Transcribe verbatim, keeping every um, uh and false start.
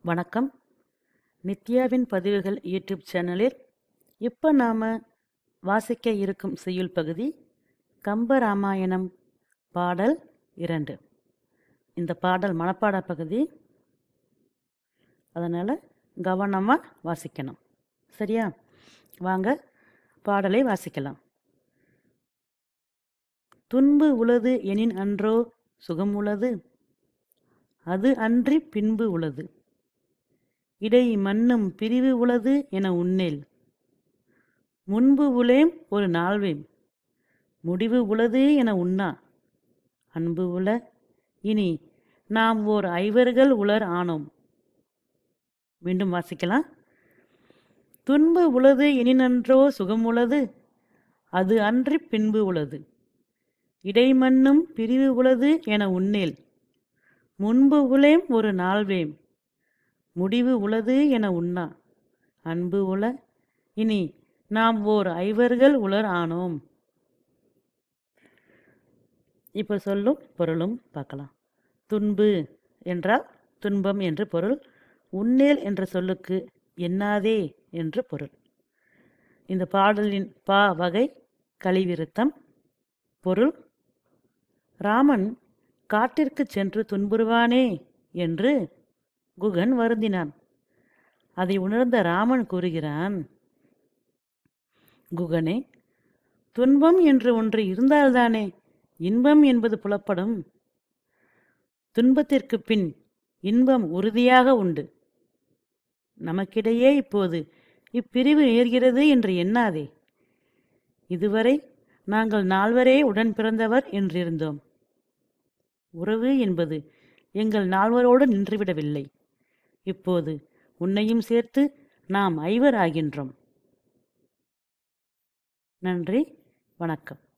வணக்கம். நித்யாவின் பதிவுகள் யூடியூப் சேனலில் இப்போ நாம் வாசிக்க இருக்கும் செய்யுள் பகுதி கம்பராமாயணம் பாடல் இரண்டு. இந்த பாடல் மனப்பாட பகுதி, அதனால் கவனமாக வாசிக்கணும். சரியா? வாங்க பாடலை வாசிக்கலாம். துன்பு உளது எனின் அன்றோ சுகம் உளது, அது அன்றி பின்பு உளது. இடை மன்னும் பிரிவு உளது என உன்னேல், முன்பு உளேம் ஒரு நாள்வேம். முடிவு உளது என உண்ணா, அன்பு உள இனி நாம் ஓர் ஐவர்கள் உளர் ஆனோம். மீண்டும் வாசிக்கலாம். துன்பு உளது எனினன்றோ சுகம் உளது, அது அன்றி பின்பு உளது. இடைமன்னும் பிரிவு உளது என உன்னேல், முன்பு உளேம் ஒரு நாள்வேம். முடிவு உளது என உண்ணா, அன்பு உள இனி நாம் ஓர் ஐவர்கள் உளர் ஆனோம். இப்போ சொல்லும் பொருளும் பார்க்கலாம். துன்பு என்றால் துன்பம் என்று பொருள். உன்னேல் என்ற சொல்லுக்கு எண்ணாதே என்று பொருள். இந்த பாடலின் பா வகை கலிவிருத்தம். பொருள்: ராமன் காட்டிற்கு சென்று துன்புறுவானே என்று குகன் வருந்தினான். அதை உணர்ந்த ராமன் கூறுகிறான், குகனே, துன்பம் என்று ஒன்று இருந்தால்தானே இன்பம் என்பது புலப்படும். துன்பத்திற்கு பின் இன்பம் உறுதியாக உண்டு. நமக்கிடையே இப்போது இப்பிரிவு நேர்கிறது என்று எண்ணாதே. இதுவரை நாங்கள் நால்வரே உடன் பிறந்தவர் என்றிருந்தோம். உறவு என்பது எங்கள் நால்வரோடு நின்றுவிடவில்லை. இப்போது உன்னையும் சேர்த்து நாம் ஐவர் ஆகின்றோம். நன்றி, வணக்கம்.